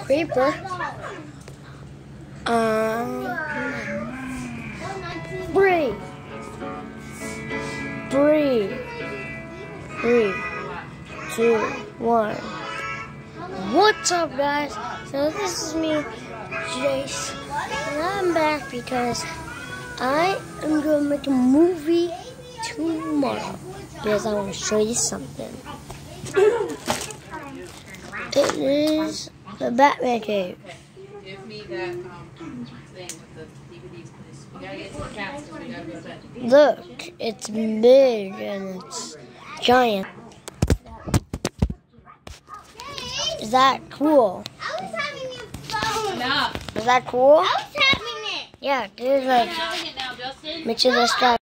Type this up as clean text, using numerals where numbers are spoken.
Creeper. 3, 2, 1. What's up, guys? So this is me, Jace, and I'm back because I am going to make a movie tomorrow because I want to show you something. It is the Batman cave. Give me that thing with the DVDs, please. We gotta get to the cats because we gotta go to bed. Look, it's big and it's giant. Is that cool? I was having your phone. Enough. Is that cool? I was having it. Yeah, dude, like, Having it now, Justin. make sure this guy.